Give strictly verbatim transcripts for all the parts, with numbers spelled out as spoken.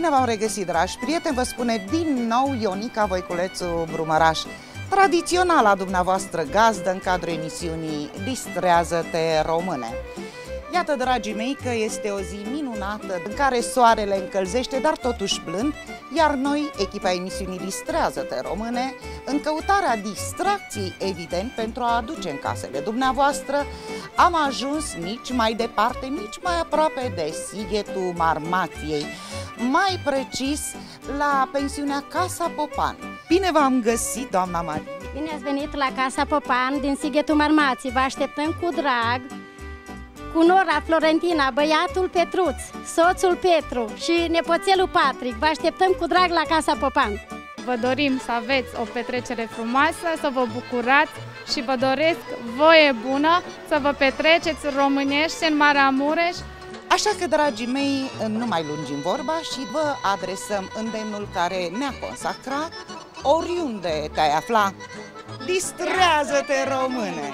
Bine v-am regăsit, dragi prieteni, vă spune din nou Ionica Voiculețu Brumăraș, tradiționala dumneavoastră gazdă în cadrul emisiunii Distrează-te Române. Iată, dragii mei, că este o zi minunată în care soarele încălzește, dar totuși blând, iar noi, echipa emisiunii Distrează-te Române, în căutarea distracției, evident, pentru a aduce în casele dumneavoastră, am ajuns nici mai departe, nici mai aproape de Sighetul Marmației, mai precis la pensiunea Casa Popan. Bine v-am găsit, doamna Marie! Bine ați venit la Casa Popan din Sighetul Marmației. Vă așteptăm cu drag, cu nora Florentina, băiatul Petruț, soțul Petru și nepoțelul Patrick. Vă așteptăm cu drag la Casa Popan. Vă dorim să aveți o petrecere frumoasă, să vă bucurați și vă doresc voie bună să vă petreceți românești în Maramureș. Așa că, dragii mei, nu mai lungim vorba și vă adresăm îndemnul care ne-a consacrat. Oriunde te-ai afla, distrează-te, române!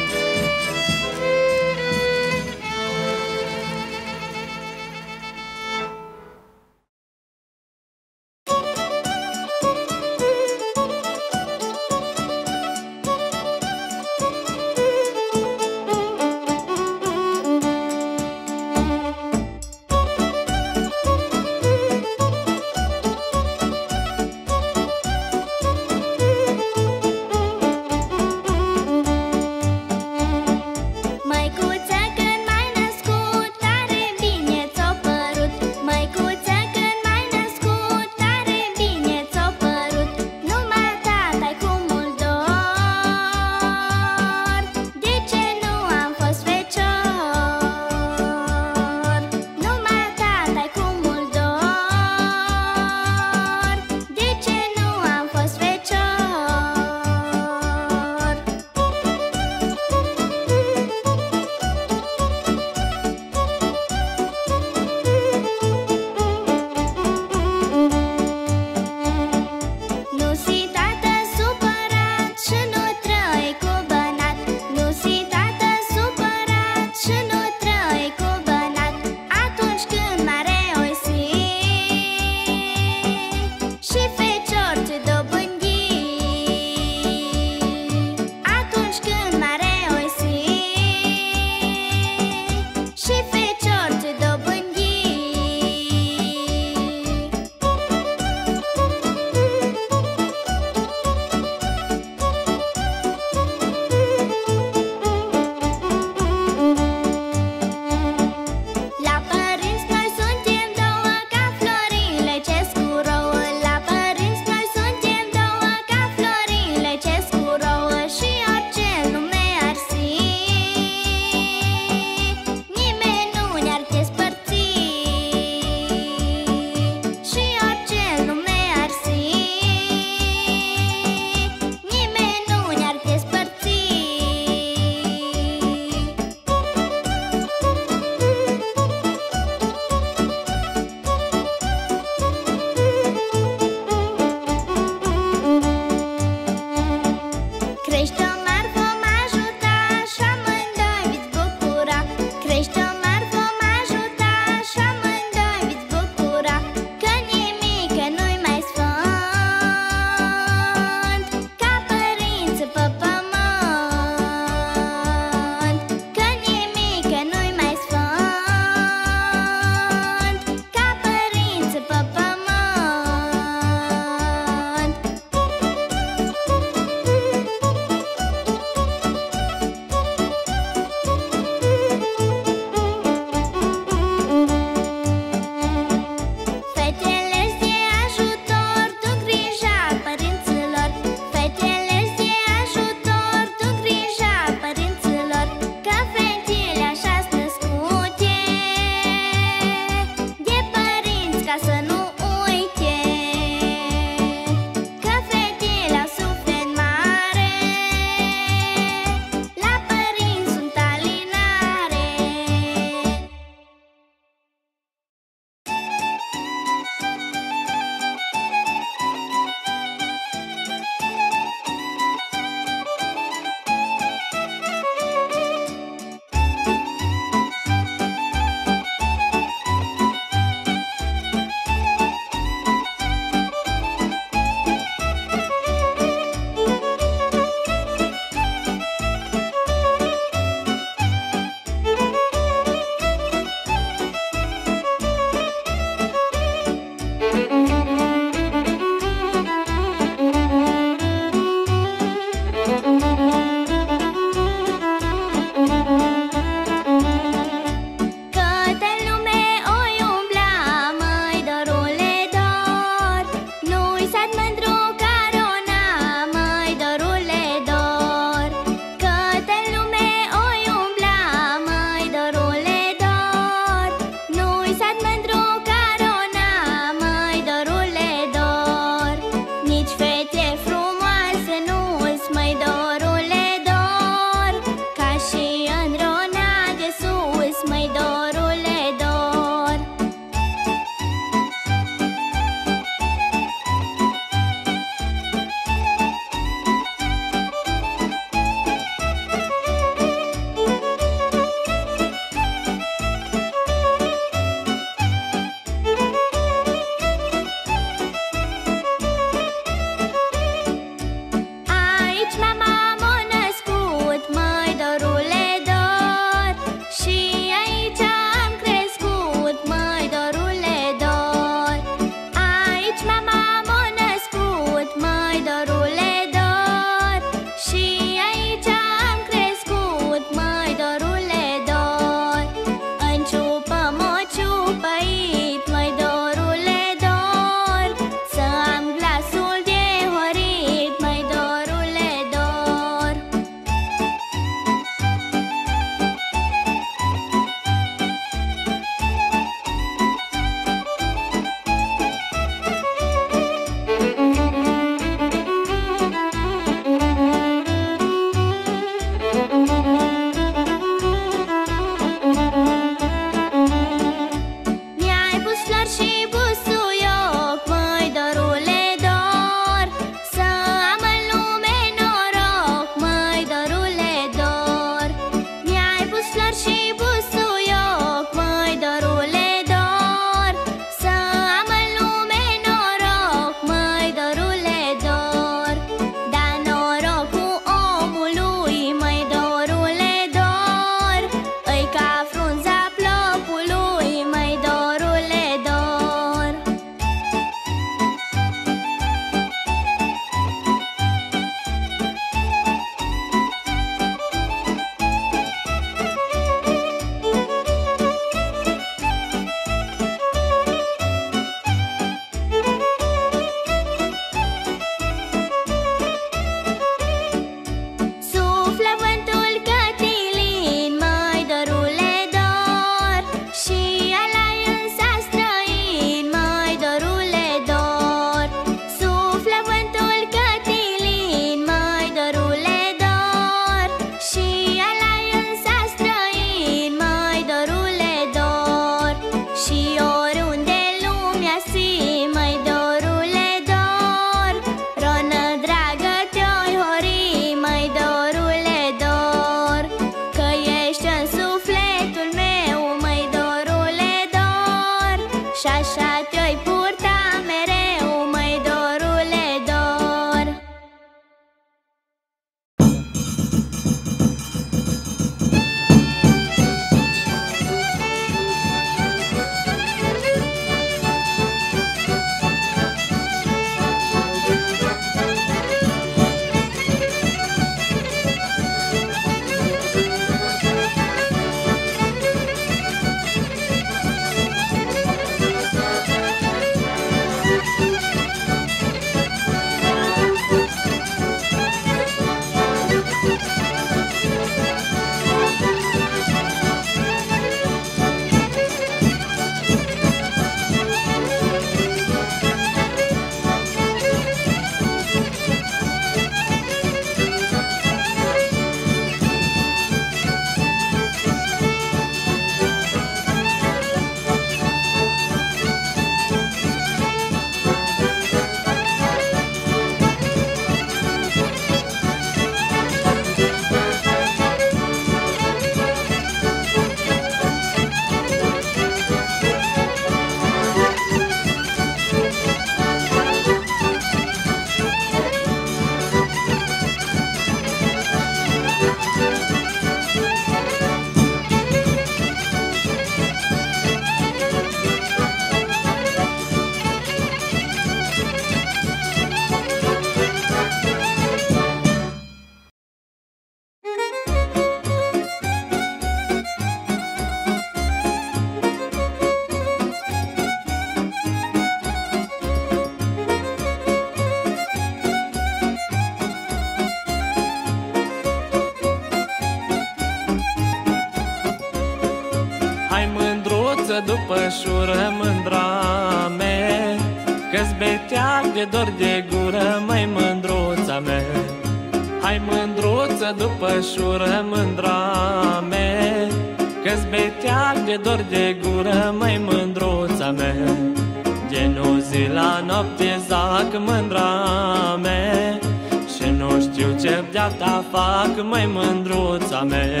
mândruță după șură, mândra mea, că-s beteac de dor de gură, măi mândruța mea. Hai mândruță după șură, mândra mea, că-s beteac de dor de gură, măi mândruța mea. De nu zi la noapte zac, mândra mea, și nu știu ce de-a fac, măi mândruța mea.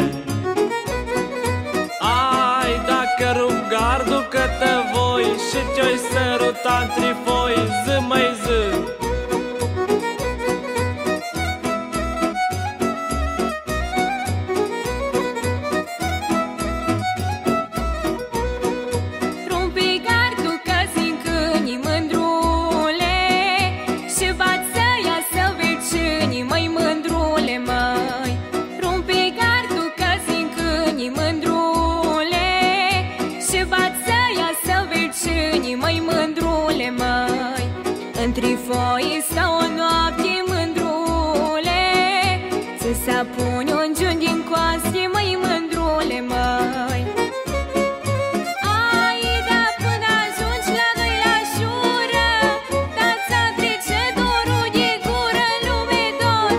Ai, dacă rup gardul cătă voi și te-oi săruta între foi, zi măi zi. Între foi stau o noapte, mândrule, să se apune un giun din coaste, măi mândrule, măi. Ai, da până ajungi la noi la șură, da-ți-a trece dorul de gură, lume dor.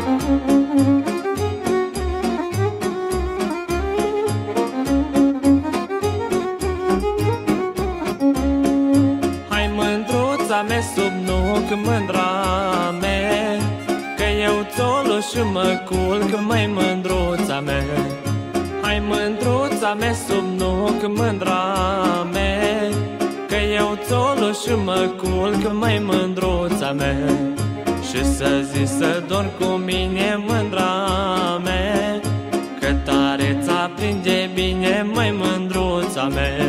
Hai mândruța mea sub nuc, mândra mea, că eu țolu și mă culc, măi mândruța mea. Hai mândruța mea sub nuc, mândra mea, că eu țolu și mă culc, măi mândruța mea. Și să zi să dorm cu mine, mândra mea, că tare ți-aprinde bine, măi mândruța mea.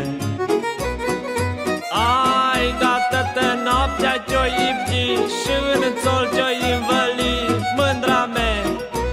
Ai, da tătă noaptea te-o ipti și în țol te-o invăli, mândra mea.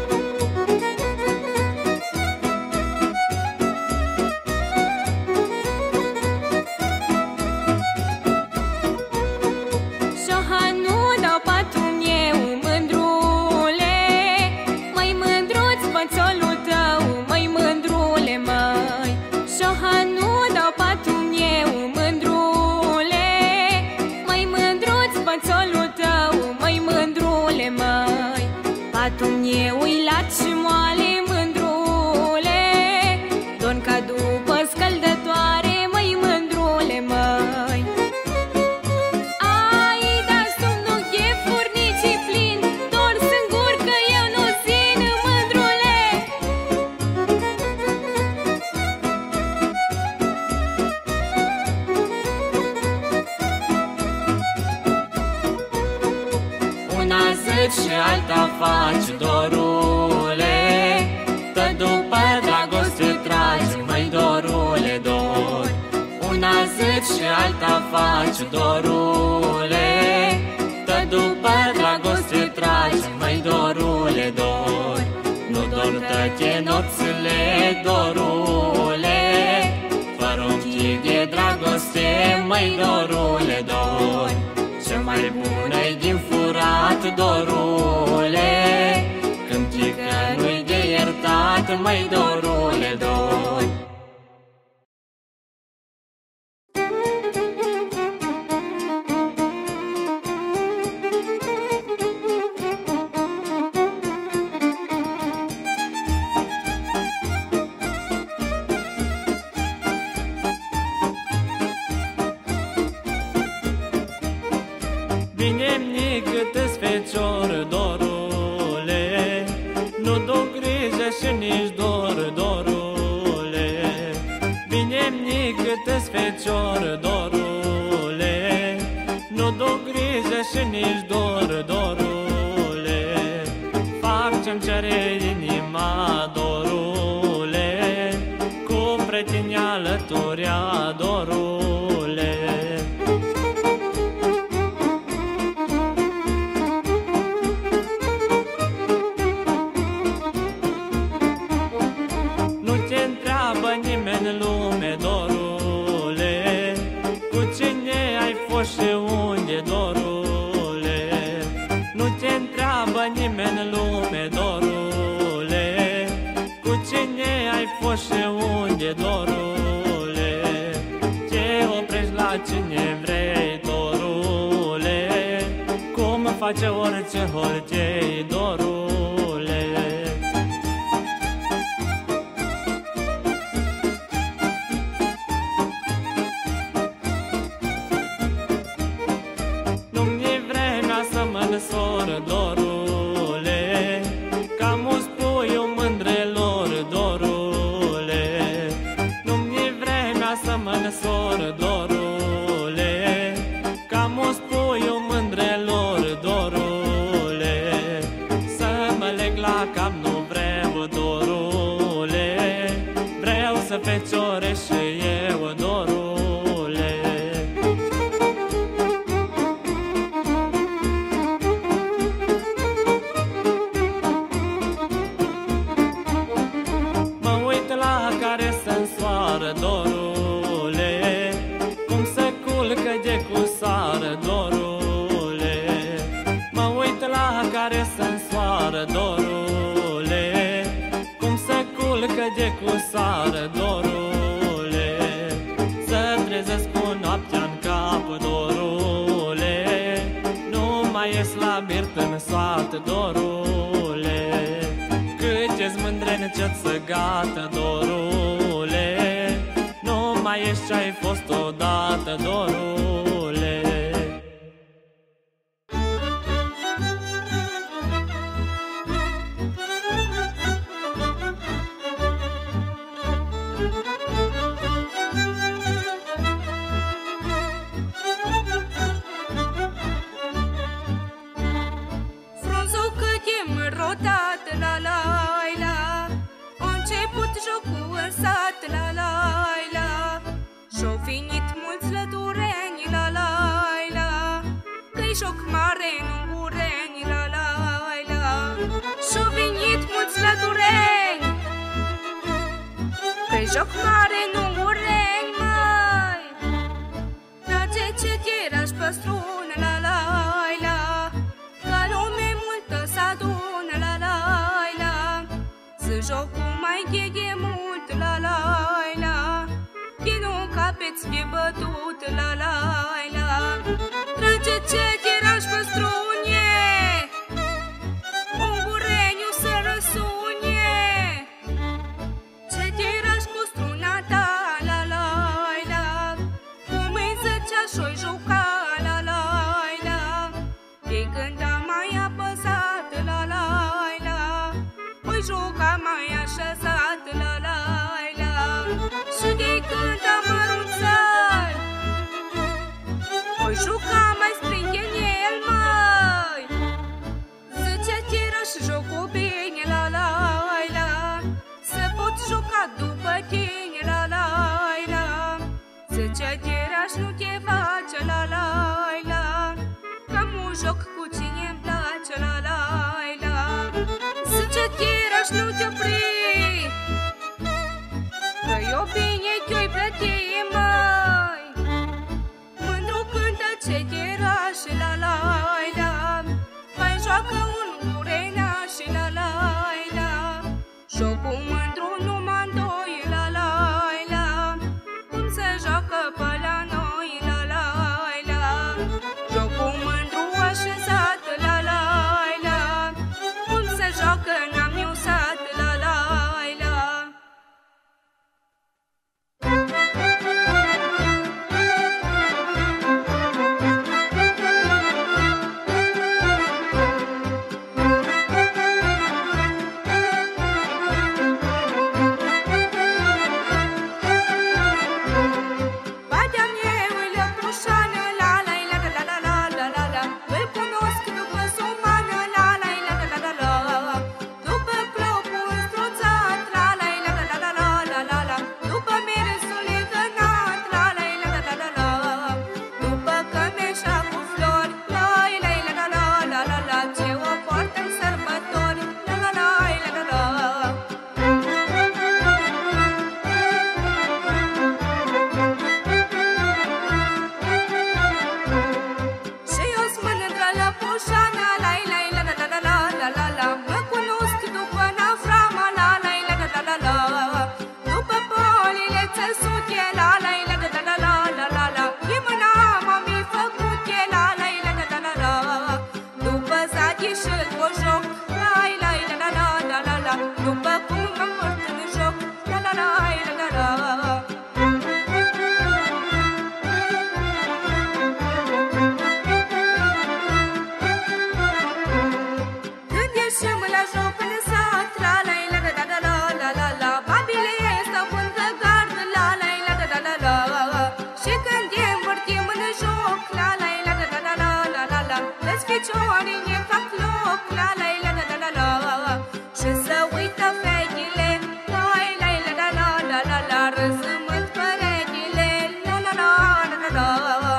Și-o hanu dau patul meu, mândrule, măi mândruț pățolul tău, măi mândrule, măi. Și-o hanu dau patul meu, mândrule, măi mândruț pățolul tău, măi mândrule, măi. Patul meu-i lat și moale, mândrule, dorm ca după scăldătoare, măi mândrule, măi. Ai, da somnul de furnicii plin, dor singur că eu nu țin, mândrule. Una zici și alta faci, dorule, tă după dragoste tragi, măi dorule, dor. Una zici și alta faci, dorule, tă după dragoste tragi, măi dorule, dor. Nu dor tăte nopțile, dorule, fără un chip de dragoste, măi dorule, dor. Cea mai bună-i din furat, dorule, când pică nu-i de iertat, măi dorule, dor. Bine-mi cât-s fecior, dorule, nu duc grijă și nici dor, dorule. Bine-mi cât-s fecior, dorule, nu duc grijă și nici dor, dorule. Fac ce-mi cere inima, dorule, cu pretini alăturea, dorule. Nimeni în lume, dorule, cu cine ai fost și unde, dorule. Nu te întreabă nimeni în lume, dorule, cu cine ai fost și unde, dorule. Te face orice holtei, dorule. Nu-mi-e vremea să mă însor, dorule, ca mulți puiul mândrelor, dorule. Nu-mi-e vremea să mă însor, dorule, ca mulți puiul mândrelor, dorule. Să mă leg la cap nu vreau, dorule, vreau să fecioresc și eu, dorule. Mă uit la care se însoară, dorule, cum se culcă de cu sară, dorule. Mă uit la care se însoară, dorule, cum se culcă de cu sară, dorule. Să trezesc cu noaptea-n cap, dorule, nu mai ies la birt în sat, dorule. Cât-i-s mândre ce să gata, dorule, nu mai ești ce-ai fost odată, dorule. Frunzul cât e mărotat, la la la, a început jocul în sat, la la la. Și-o finit mulți lătureni, la la la, că-i joc mare în ungureni, la la la. Și-o venit mulți lătureni, că-i joc mare în ungureni, măi. Trage ce tirași păstrun, la la la, ca lume multă s-adună, la la la. Să jocul mai gheghe mult, la la la, chinul capeți fie bătut, la la la. Trage ce tirași păstrune, ungureniu să răsune. Ce tirași cu struna ta, la la la, cum îi zăcea și-o juca, la la la. De când am mai apăsat, la la la, oi juca mai așezat, la la la. Și de când am arunțat, oi juca mai springe în el, măi. Zice tiraș jocul bine, la la la, să pot juca după tine, la la la. Zice tiraș nu te face, la la la, că mu joc cu cine-mi place, la la la. Zice tiraș nu te opri, că eu bine te-oi plăti, măi. Mândru cântă ce tiraș, la la la, mai joacă un urenaș, la la la. Jocul mândru numai doi, la la la, cum se joacă pe la noi, la la la. Jocul mândru așezat, la la la, cum se joacă n-am eu sat, la la la. Toți feciorii ne fac loc, la la la la la la la. Și să uită fechile, la la la la la la la la. Râzâmânt părechile, la la la la la la.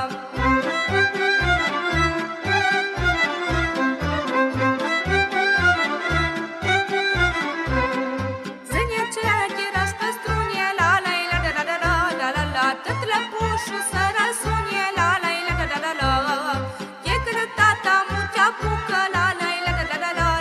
Tot lăpușul să răsunie, la la la la la la. E când tata mutea pucă, la la la la la la.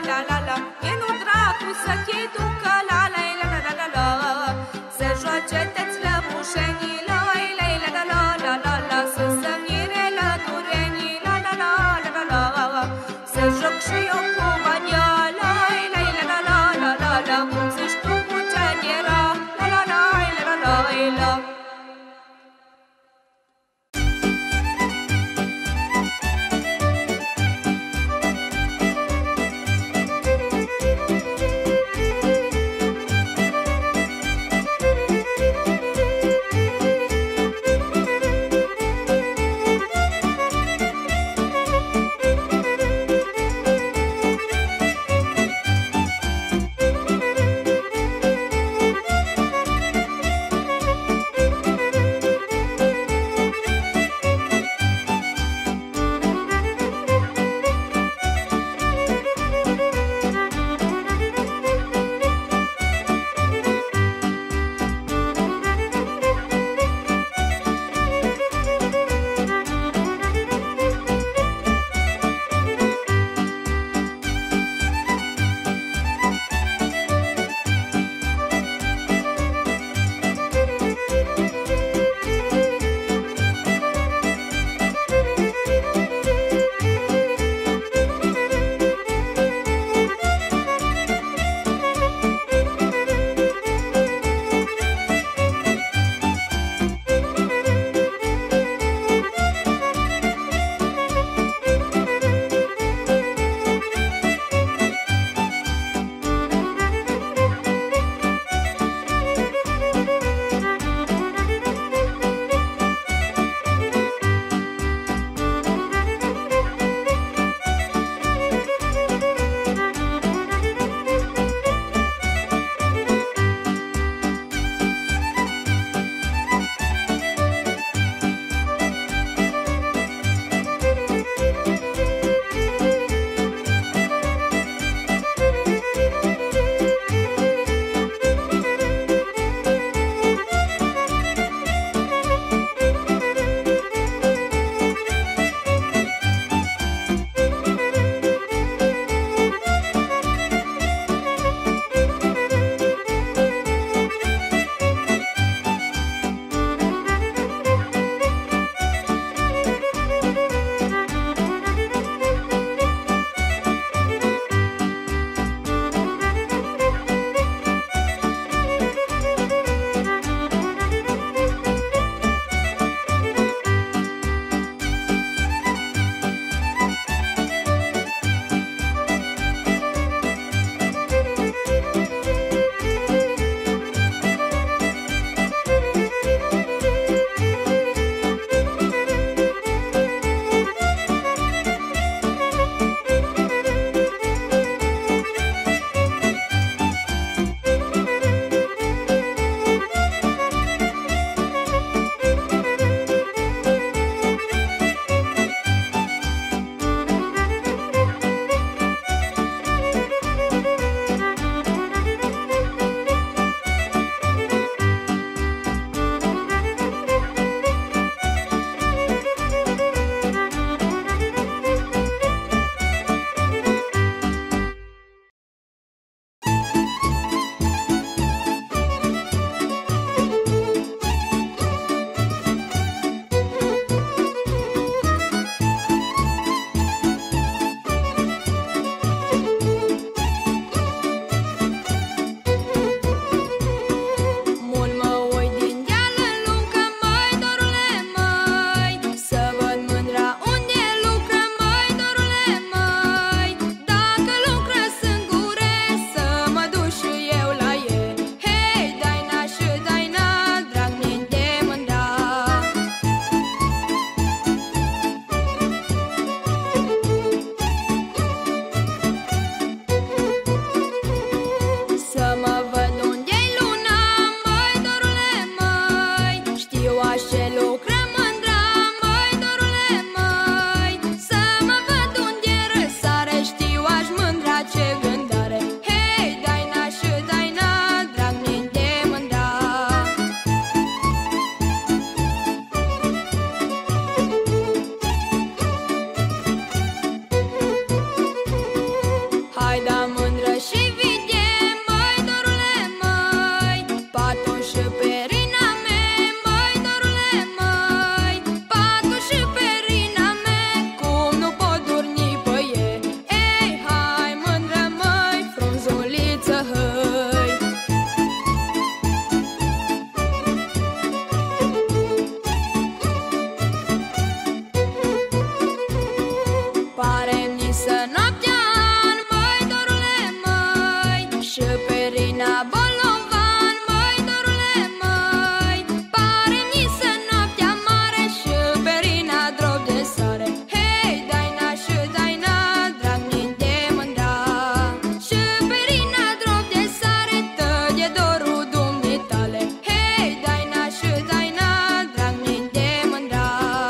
trimisă noaptea, măi dorule, măi, și perina bolovan, măi dorule, măi, pare-mi să noaptea mare și perina drop de sare. Hei, Daina și Daina, drag minte mândra, și perina drop de sare, tăge dorul dumnitale. Hei, Daina și Daina, drag minte mândra.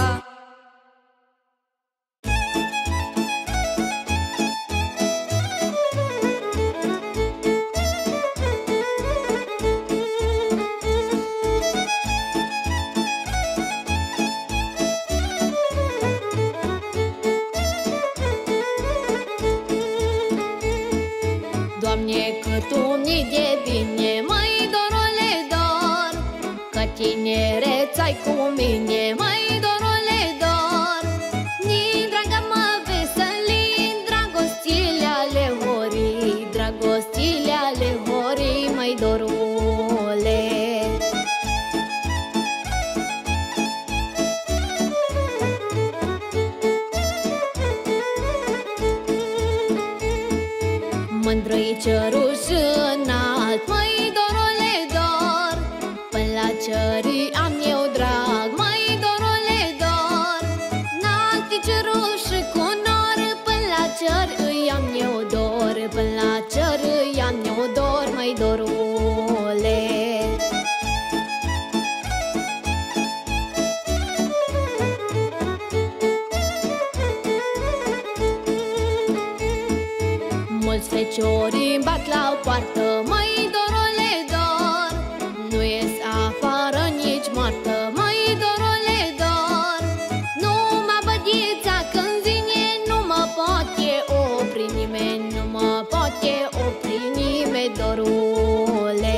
Doamne, cât unii de bine, măi dorule dor, că tinereț ai cu mine, măi dorule dor. Ni dragă mă veseli, dragostile ale horii, dragostile ale horii, măi dorule. Mândră-i cerul și înalt, măi dorule dor, până la țării am eu drag, măi dorule dor. Înalt-i cerul și cu nor, până la cer îi am eu dor, până la cer îi am eu dor, măi dorule. Mulți feciorii bat la poartă, măi dorule dor, nu ies afară nici moartă, măi dorule dor. Numai bădița când vine, nu mă poate opri nimeni, nu mă poate opri nimeni, dorule.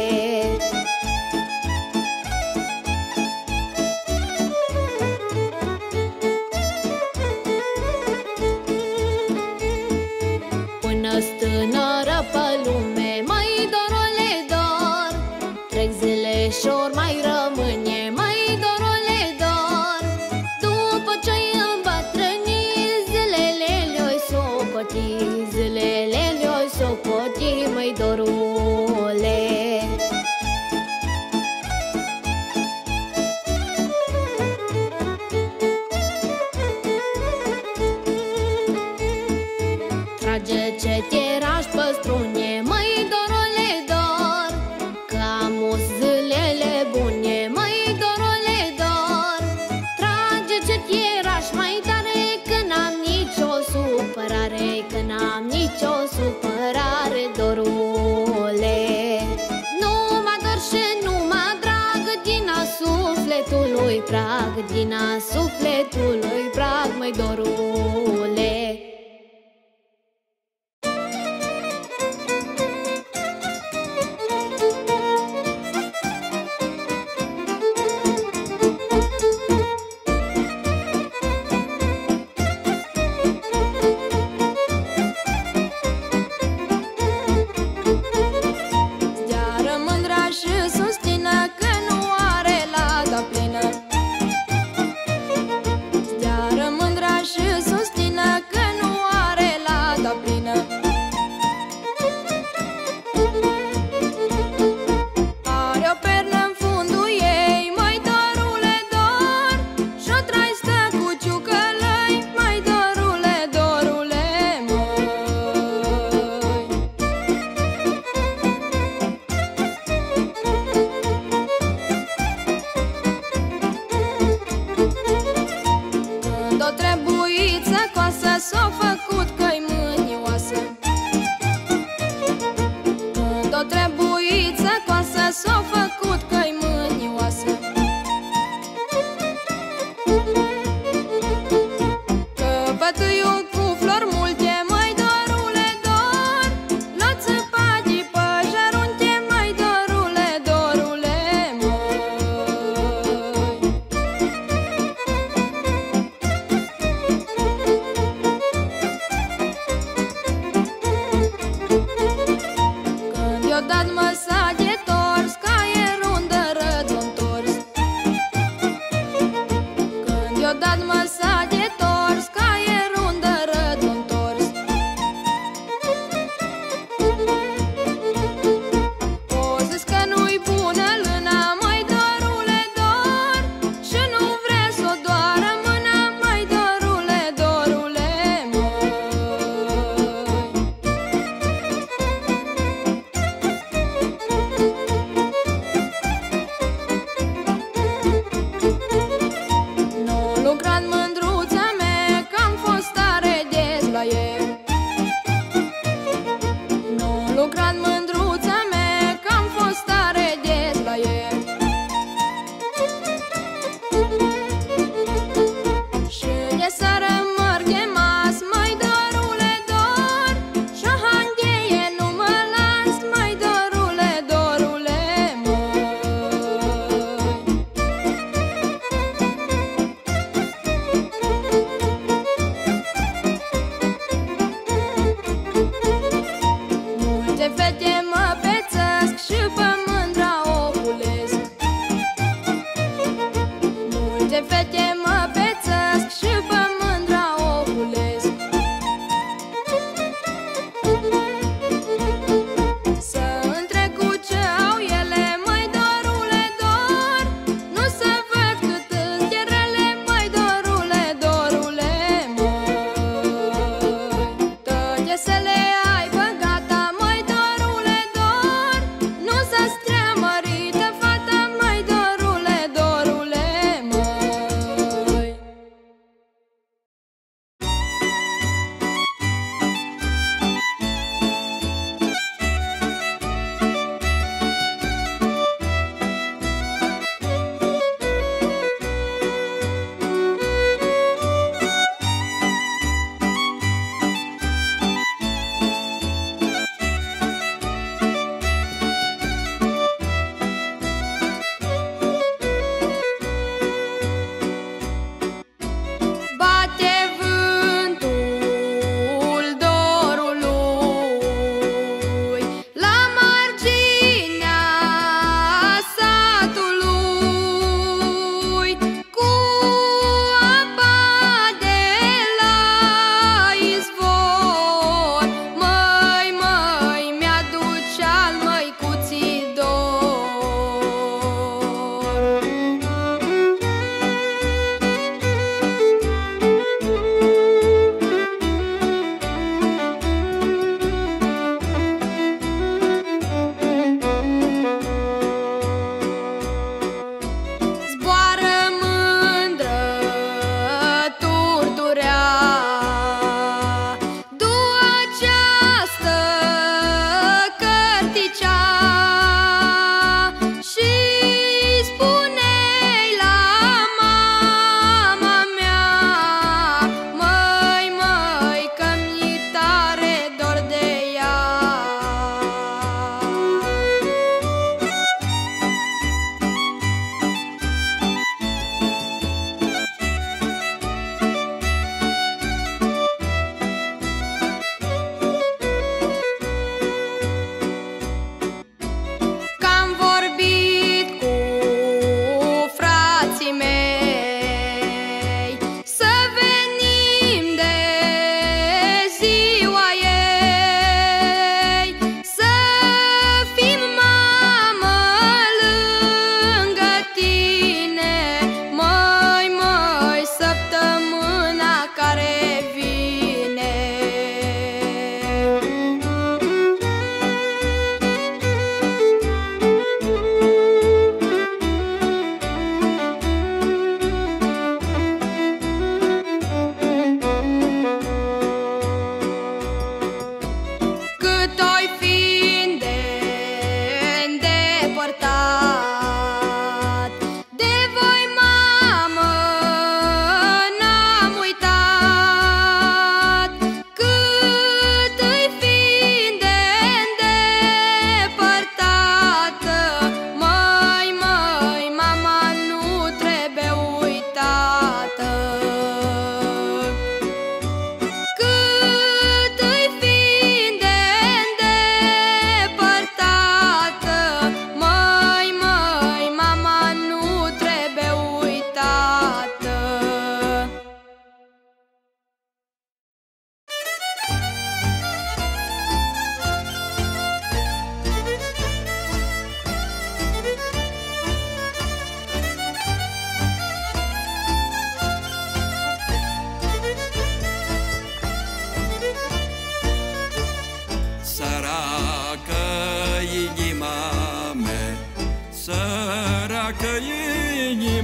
Până-s tânără pe lume, măi dorule dor, trec zile și-or mai rămâne, măi dorule dor. După ce-i îmbătrâni, zilele le-oi socoti, zilele le-oi socoti, măi dorule. Trage cetiraș pe strune, măi dorule dor, că am zilele bune, măi dorule dor. Trage cetiraș mai tare, că n-am nicio supărare, că n-am nicio supărare, dorule. Nu-mă dor și nu-mă drag, din-a sufletului prag, din-a sufletului prag, măi dorule.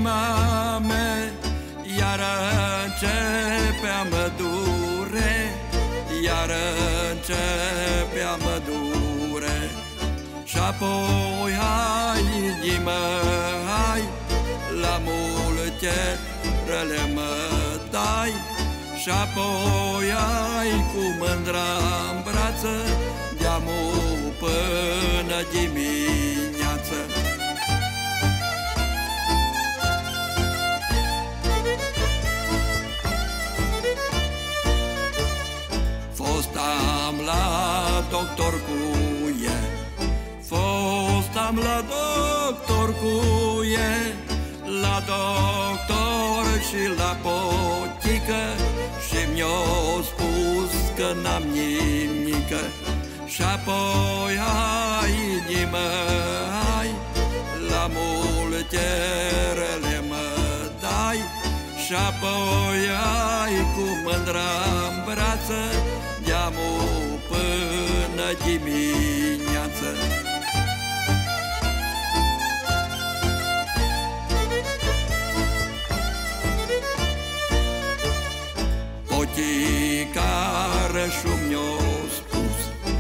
inima mea, iar începe a mă dure, iar începe a mă dure. Și apoi hai, inima, hai, la multe răle mă dai. Și apoi hai cu mândra-n brață, de-amu până dimineață. Fost-am la doctor cu e, fost-am la doctor cu e, la doctor și la potică, și mi-o spus că n-am nimică. Și apoi hai, inimă, hai, la multe rele mă dai. Și apoi hai cu mândra-n brață, de-amu până dimineață. Poticarășul mi-o spus,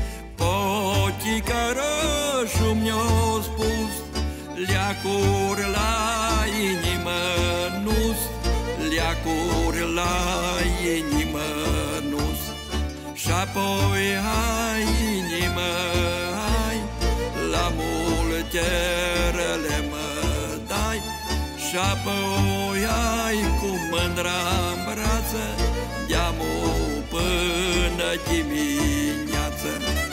poticarășul mi-o spus, leacuri la inimă nu-s, leacuri la inimă nu-s. Și apoi hai, inimă, hai, la multe rele mă dai. Și apoi hai cu mândra-n brață, de-amu până dimineață.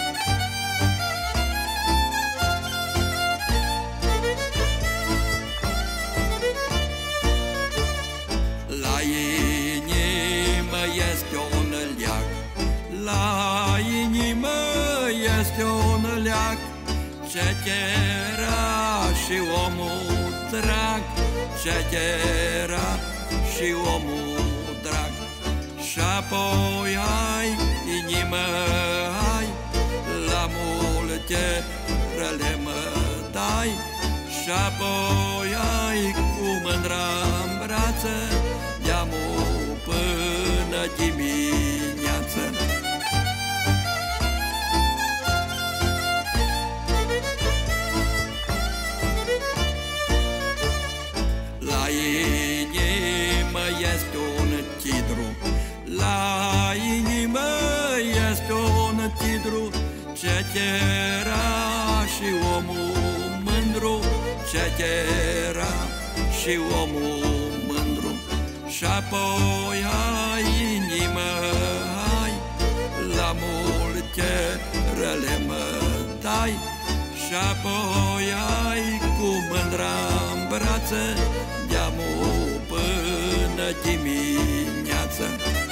La inimă este un leac, la inimă este un leac, ce era și omul drag, ce era și omul drag. Și apoi hai, inimă, hai, la multe rele mă dai. Și apoi hai cu mândra-n brață, de-amu până dimineață. La inimă este un tidru, la inimă este un tidru, ce era și omul mândru, ce era și omul mândru. Și apoi hai, inimă, hai, la multe rele mă dai. Și apoi hai cu mândra-n brață, de-amu până dimineață.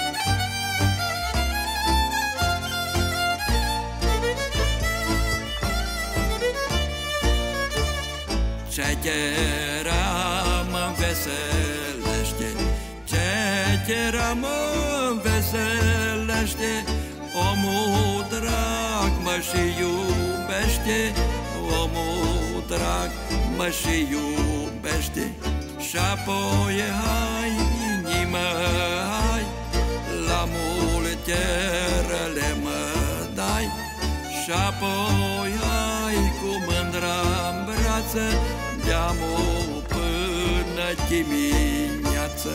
Ce era mă înveselește, ce era mă înveselește, omul drag mă și iubește, omul drag mă și iubește. Și apoi hai, inimă, hai, la multe rele mă dai. Și apoi hai cu mândra-n brață, de-amu până dimineață.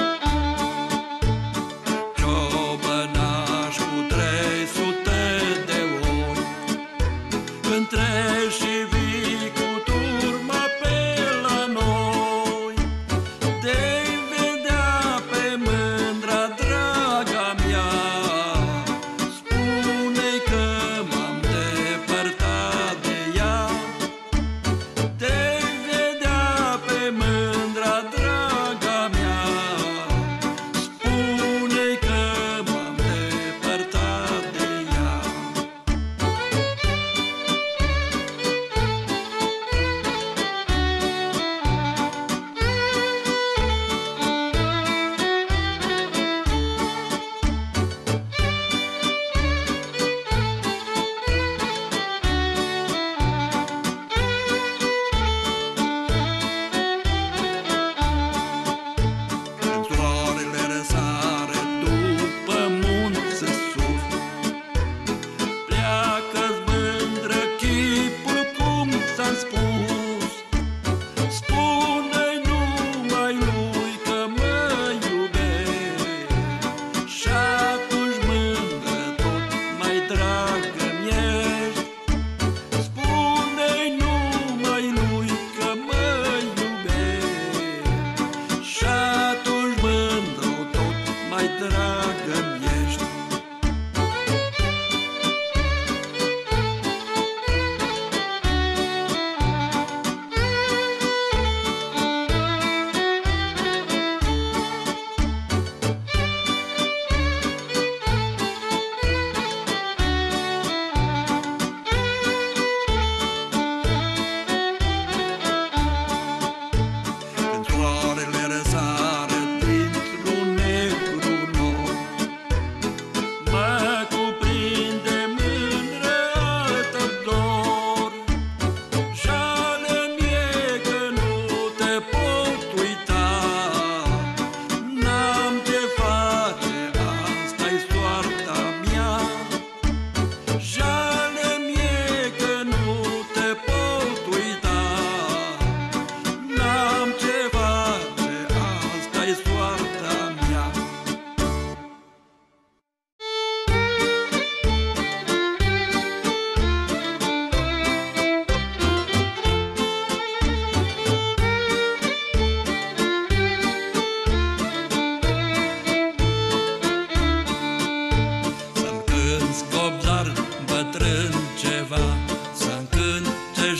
Ciobănaș cu trei sute de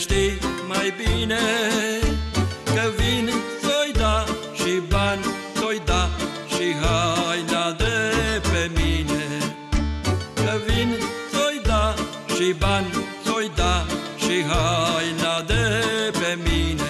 știi mai bine că vin să-i da și bani, să-i da și haina de pe mine. Că vin să-i da și bani, să-i da și haina de pe mine.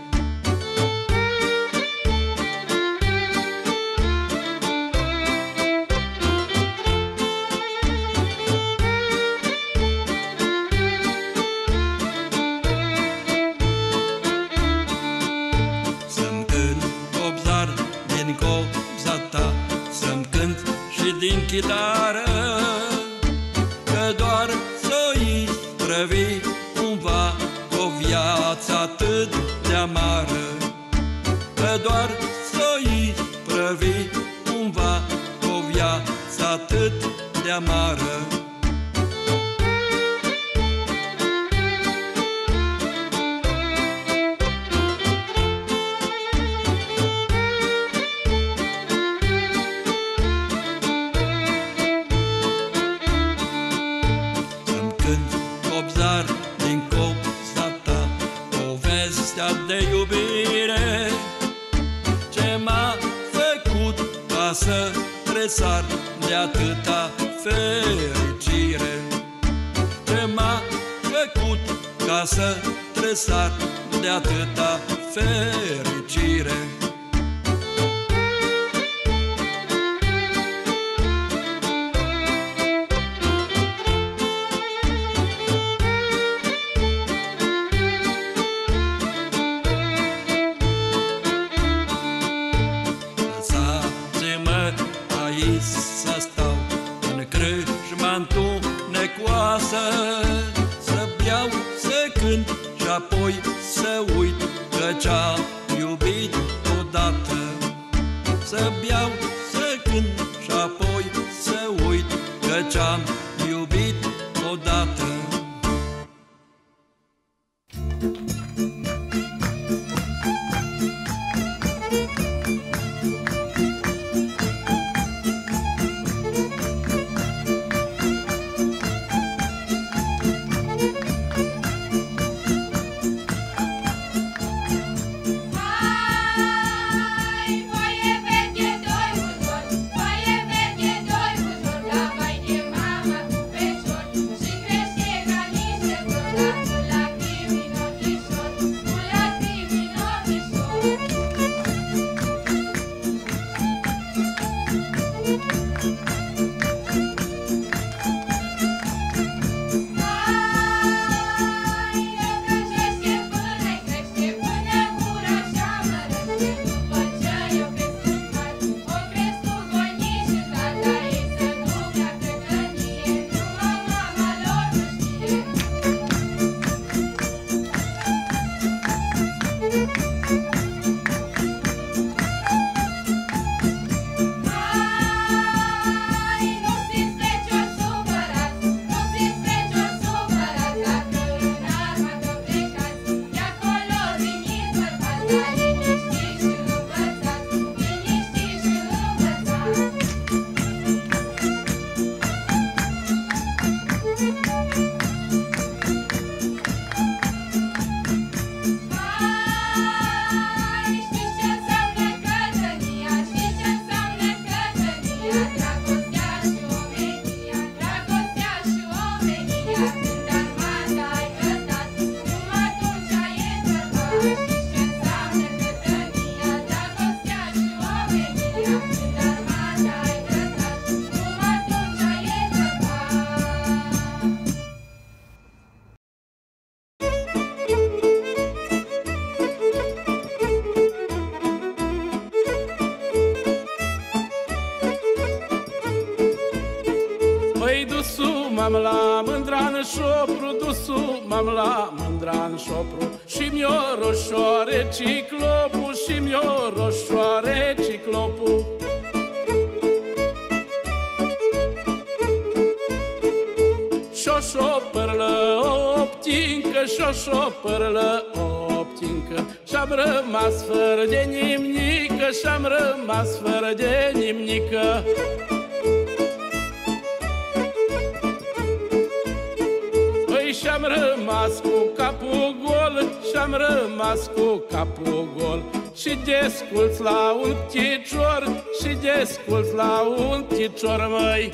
Din chitară, că doar să-i sprăvi cumva o viață atât de amară. Că doar să-i sprăvi cumva o viață atât de amară. De iubire ce m-a făcut ca să tresar de atâta fericire. Ce m-a făcut ca să tresar de atâta fericire. Să beau, să cânt și apoi să uit că ce-am iubit odată. Să beau, să cânt și apoi să uit că ce-am iubit odată. m-am la mândran șopru, dusu m-am la mândran șopru. Și mi-o roșoare ciclopu, și mi-o roșoare ciclopu. Și-o șopărlă optincă, și-o șopărlă optincă. Și-am rămas fără de nimnică, și-am rămas fără de nimnică. Și și-am rămas cu capul gol, și-am rămas cu capul gol. Și desculți la un pticior, și desculți la un pticior, măi.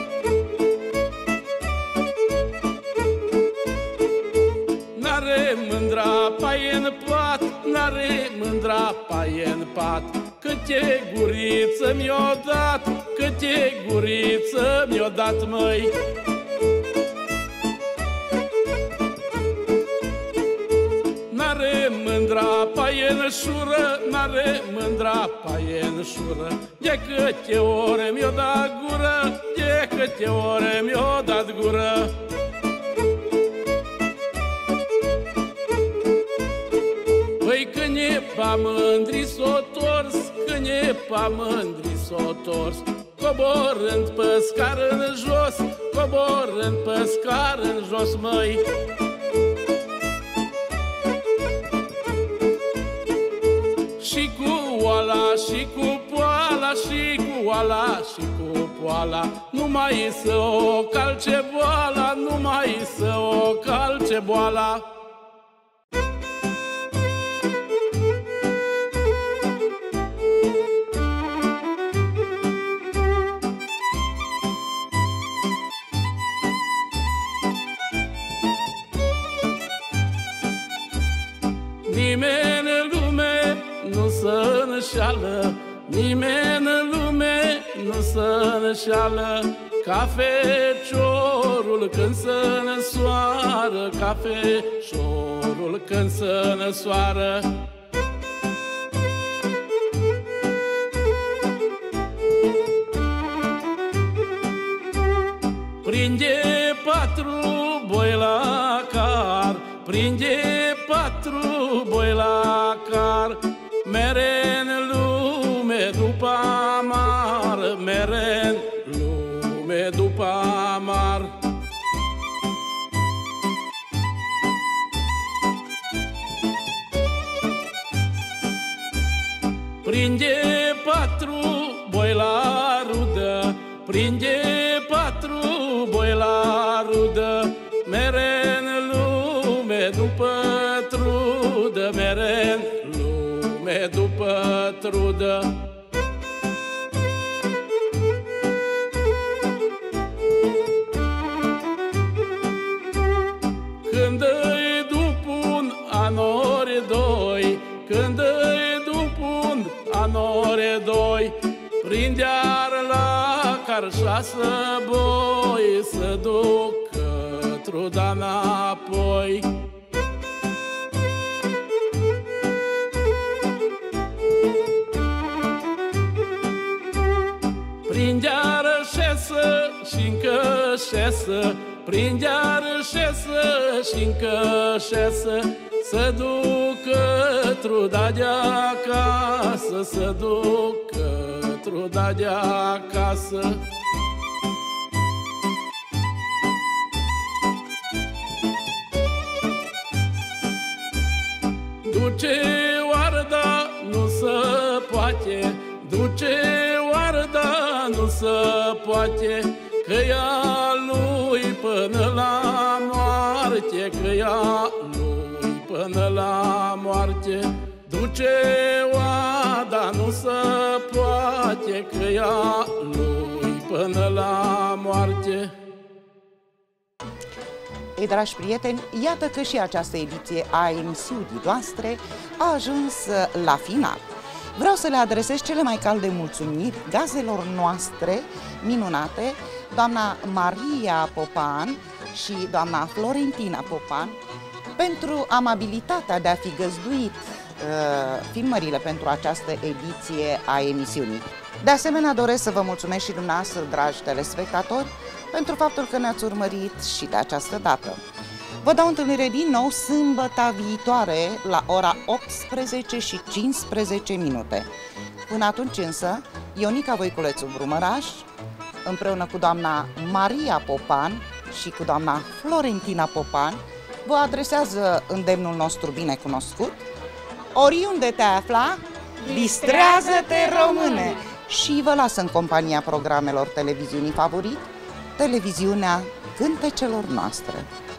N-are mândra paie în pat, n-are mândra paie în pat. Câte guriță mi-o dat, câte guriță mi-o dat, măi. N-are mândra paie în șură, n-are mândra paie în șură. De câte ore mi-o dat gură, de câte ore mi-o dat gură. Păi când e pa mândri s-o tors, când e pa mândri s-o tors, coborând pe scară în jos, coborând pe scară în jos, măi. Și cu oala, și cu poala, și cu oala, și cu poala, numai să o calce boala, numai să o calce boala. Nimeni în lume nu se înșeală, nimeni în lume nu se înșeală, ca feciorul când se năsoară, ca feciorul când se năsoară. Prinde patru boi la car, prinde patru boi la car, mere în lume după amar, mere în lume după amar. Prinde patru boi la rudă, prinde patru boi la rudă, mere în lume după trudă, mere în lume după trudă. Când îi dupun anore doi, când îi dupun anore doi, prindear la carșa să boi, să ducă truda înapoi. Prindeară șesă și-ncă șesă, prindeară șesă și-ncă șesă, să ducă truda de-acasă, să ducă truda de-acasă. Duce oarda, nu se poate, duce oarda, nu se poate, că ea lui până la moarte, că ea lui până la moarte. Duce oarda, nu se poate, că ea lui până la moarte. Ei, dragi prieteni, iată că și această ediție a emisiunii noastre a ajuns la final. Vreau să le adresez cele mai calde mulțumiri gazelor noastre minunate, doamna Maria Popan și doamna Florentina Popan, pentru amabilitatea de a fi găzduit uh, filmările pentru această ediție a emisiunii. De asemenea, doresc să vă mulțumesc și dumneavoastră, dragi telespectatori, pentru faptul că ne-ați urmărit și de această dată. Vă dau întâlnire din nou sâmbăta viitoare la ora optsprezece și cincisprezece minute. Până atunci însă, Ionica Voiculețu Brumăraș, împreună cu doamna Maria Popan și cu doamna Florentina Popan, vă adresează îndemnul nostru bine cunoscut: oriunde te afla, distrează-te, române! Și vă las în compania programelor televiziunii favorit, televiziunea cântecelor noastre.